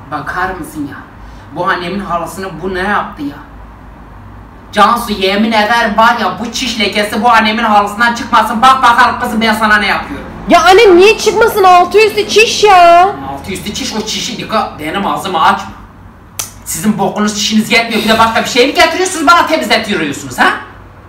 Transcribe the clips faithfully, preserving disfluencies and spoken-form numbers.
Bakar mısın ya? Bu annemin halasını bu ne yaptı ya? Cansu yemin ederim var ya bu çiş lekesi bu annemin halısından çıkmasın. Bak bakalım kızım ben sana ne yapıyorum. Ya anne niye çıkmasın, altı üstü çiş ya. Altı üstü çiş, o çişi dikkat benim ağzımı açma. Sizin bokunuz çişiniz yetmiyor, bir de başka bir şey mi getiriyorsunuz bana temizletiyorsunuz ha?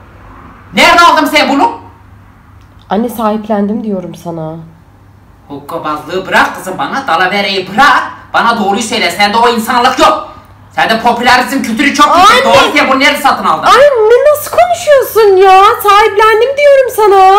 Nerede aldın sen bunu? Anne sahiplendim diyorum sana. Hokkabazlığı bırak kızım, bana dalavereyi bırak. Bana doğruyu söyle, sende o insanlık yok. Sende popülerizm kültürü çok yüksek. Doğru sen bunu nerede satın aldın? Anne nasıl konuşuyorsun ya? Sahiplendim diyorum sana.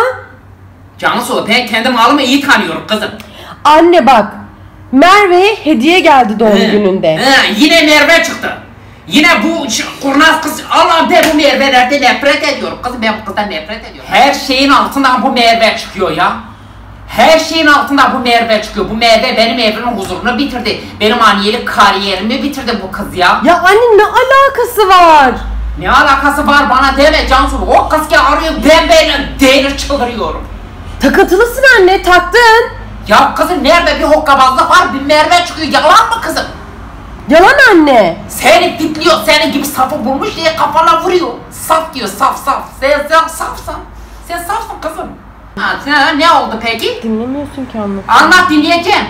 Cansu ben kendi malımı iyi tanıyorum kızım. Anne bak, Merve'ye hediye geldi doğum He, gününde. He, yine Merve çıktı. Yine bu kurnaz kız. Allah'ım ben bu Merve'lerden nefret ediyorum. Kızım ben bu kızdan nefret ediyorum. Her şeyin altından bu Merve çıkıyor ya. Her şeyin altından bu Merve çıkıyor. Bu Merve benim evimin huzurunu bitirdi. Benim aniyelik kariyerimi bitirdi bu kız ya. Ya anne ne alakası var? Ne alakası var bana deme Cansu. O kız ki arıyor, ben böyle değilir çıldırıyorum. Takıntılısın anne, taktın. Ya kızım nerede bir hokkabazlık var, bir Merve çıkıyor. Yalan mı kızım? Yalan anne. Seni fitliyor, senin gibi safı bulmuş diye kafana vuruyor. Saf diyor, saf saf. Sen, sen safsın. Sen safsın kızım. Ha, sen, ne oldu peki? Dinlemiyorsun ki anlat. Anlat, dinleyeceğim.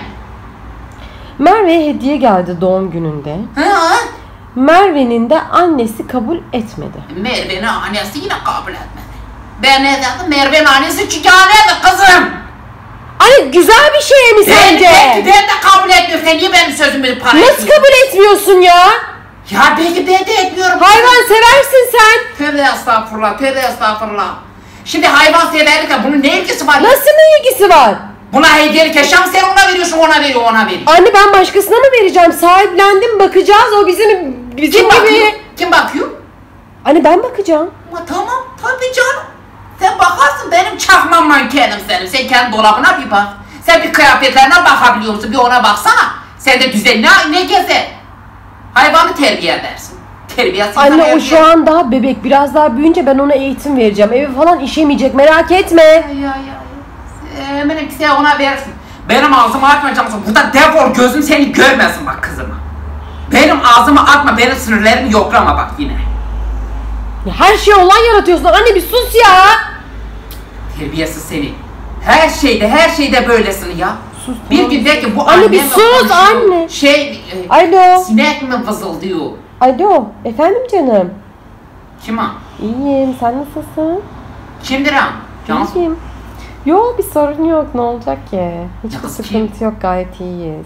Merve'ye hediye geldi doğum gününde. Hı? Merve'nin de annesi kabul etmedi. Merve'nin annesi yine kabul etmedi. Ben ne dedim? Merve'nin annesi çiçeğiydi kızım. Anne güzel bir şey mi sence? Ben, ben de kabul etmiyorum. Sen niye benim sözümü para Nasıl etmiyorsun? kabul etmiyorsun ya? Ya belki ben de etmiyorum. Hayvan seversin sen. Tövbe estağfurullah, tövbe estağfurullah. Şimdi hayvan severlikle bunun ne ilgisi var? Nasıl ne ilgisi var? Buna hediyelik eşyam, sen ona veriyorsun, ona veriyor, ona veriyor. Anne ben başkasına mı vereceğim? Sahiplendim, bakacağız. O bizim bizim Kim gibi. bakıyor? Kim bakıyor? Anne ben bakacağım. Ama tamam, tabii canım. Sen bakarsın, benim çakmam mankenim senin. Sen kendi dolabına bir bak. Sen bir kıyafetlerine bakabiliyor musun? Bir ona baksana. Sen de düzenine ne gezer? Hayvanı terbiye edersin. Terbiyesiz. Anne o şu an daha bebek. Biraz daha büyüyünce ben ona eğitim vereceğim. Evi falan işemeyecek, merak etme. Ya ya ya. Eminim ki sen ona verirsin. Benim ağzımı açmayacaksın. Burada defol, gözüm seni görmesin bak kızıma. Benim ağzımı atma, benim sinirlerimi yoklama bak yine. Ya her şeye olay yaratıyorsun. Anne bir sus ya. Terbiyesiz seni. Her şeyde, her şeyde böylesin ya. Sus, bir tamam. gün de ki bu Anne, bir annemle sus, konuşuyor. anne. Şey, e, Alo. sinek mi vızıldıyor? Alo. Efendim canım. Kim o? İyiyim. Sen nasılsın? Kimdir o? Cansu. İyiyim. Yok bir sorun yok. Ne olacak ki? Hiçbir Ya kız sıkıntı kim? yok. Gayet iyiyiz.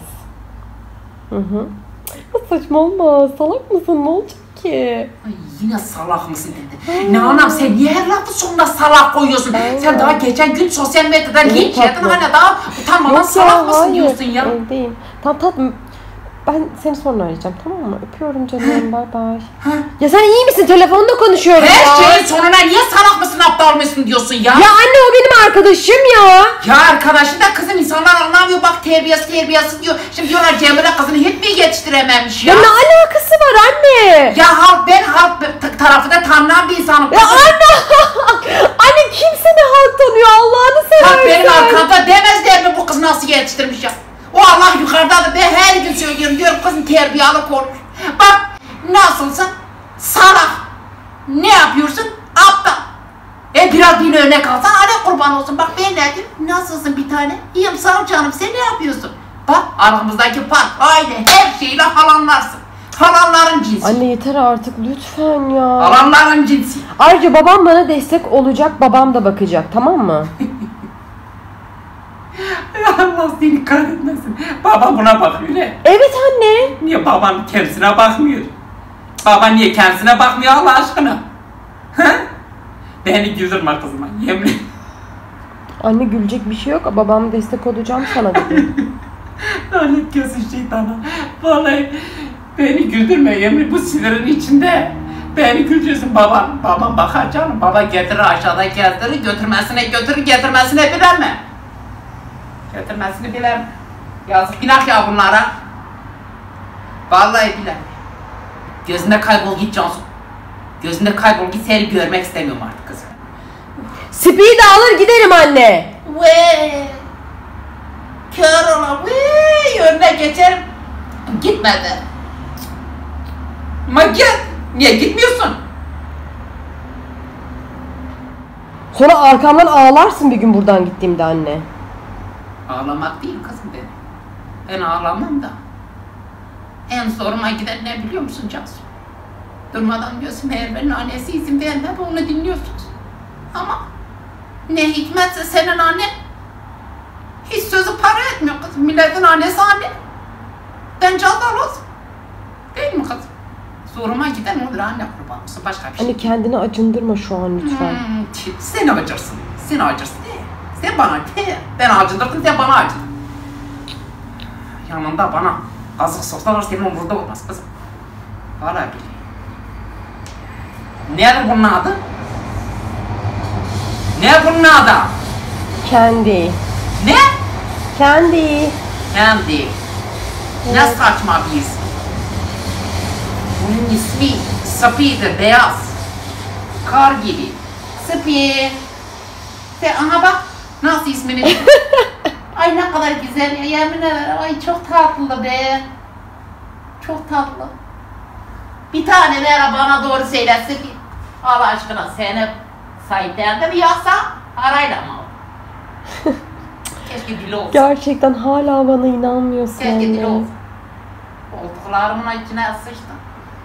Hı hı. Ya saçmalama. Salak mısın? Ne olacak ki? Ay, yine salak mısın dedi. Ne anam, sen niye her lafı sonuna salak koyuyorsun? Aynen. Sen daha geçen gün sosyal medyada Evet, linç yedin, tatlım. hani daha utanmadan Yok salak ya, mısın hayır. diyorsun ya. Evdeyim. Tamam tatlım. Ben seni sonra arayacağım, tamam mı? Öpüyorum canım. Bay bay. Ya sen iyi misin? Telefonda konuşuyorum Her ya. şeyin sonuna niye salak mısın, aptal mısın diyorsun ya? Ya anne o benim arkadaşım ya. Ya arkadaşın da kızım, insanlar anlamıyor, bak terbiyesi terbiyesi diyor. Şimdi diyorlar Cemile kızını hiç mi yetiştirememiş ya? Ya ne alakası var anne? Ya halk, ben halk tarafında tanınan bir insanım. Ya anne! Anne kimse ne halk tanıyor, Allah'ını seversen. Bak benim arkamda demezler mi bu kız nasıl yetiştirmiş ya? O Allah yukarıdadır, ben her gün söylüyorum, diyorum kızın terbiyeli konuş. Bak nasılsın? Salak. Ne yapıyorsun? Aptal. E biraz bir örnek alsan, ana kurban olsun. Bak ben ne diyeyim? Nasılsın bir tane? İyiyim sağ ol canım, sen ne yapıyorsun? Bak aramızdaki fark aynı, her şeyle halanlarsın. Halanların cinsi. Anne yeter artık lütfen ya. Halanların cinsi. Ayrıca babam bana destek olacak, babam da bakacak, tamam mı? Allah seni kahretmesin. Baba buna bakıyor ne? Evet anne. Niye baban kendisine bakmıyor? Baban niye kendisine bakmıyor Allah aşkına? He? Beni güldürme kızıma, yemin. Anne gülecek bir şey yok, babam destek olacağım sana dedi. Lanet gözü şeytana. Vallahi beni güldürme, yemin, bu sinirin içinde. Beni güldürürsün baban. Baban bakar canım. Baba getirir aşağıda gezdirir, götürmesine götürür, getirmesine bilir mi? Getirmesini bilir mi? Yazık günah ya bunlara. Vallahi bilir. Gözünde kaybol git Cansu. Gözünde kaybol git, seni görmek istemiyorum artık kızım. Speed alır giderim anne. Ve kör ola, ve önüne geçerim. Gitmedi. Ama git. Niye gitmiyorsun? Sonra arkamdan ağlarsın bir gün buradan gittiğimde anne. Ağlamak değil kızım benim. Ben ağlamam da. En zoruma giden ne biliyor musun Cansu? Durmadan diyorsun Merve'nin annesi izin vermedi, onu dinliyorsunuz. Ama ne hikmetse senin annen hiç sözü para etmiyor kızım. Milletin annesi anne. Ben candan olsun. Değil mi kızım? Zoruma giden odur anne kurban olsun. Başka bir şey. Anne kendini acındırma şu an lütfen. Hmm, sen acırsın. Sen acırsın değil. Sen bana değil. Ben acındırdım, sen bana acındın. Yanında bana kazık soksalar senin umurunda olmaz kızım. Hala bile. Nedir bunun adı? Ne bunun adı? Kendi. Ne? Kendi. Kendi. Ne Evet. saçma bir isim. Bunun ismi Safi'dir, beyaz. Kar gibi. Safi. Sen aha bak nasıl ismini. Ay ne kadar güzel ya, yemin ederim. Ay çok tatlı be. Çok tatlı. Bir tane de bana doğru söylesin ki Allah aşkına seni sahiplendi mi yoksa parayla mı aldın? Keşke dili olsun. Gerçekten hala bana inanmıyorsun Keşke dili anne. olsun. Koltuklarımın içine sıçtım.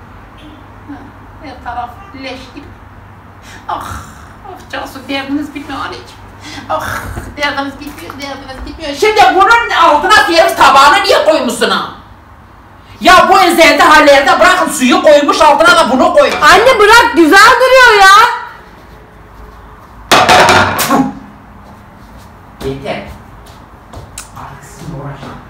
Her taraf leş gibi. Ah, ah Cansu derdiniz bitmiyor anneciğim. Ah, derdiniz bitmiyor, derdiniz bitmiyor. Şimdi bunun altına servis tabağını niye koymuşsun ha? Ya bu ezelde hallerde bırakın suyu koymuş altına da bunu koymuş. Anne bırak, güzel duruyor ya. Yeter. Artık sizinle uğraşamam.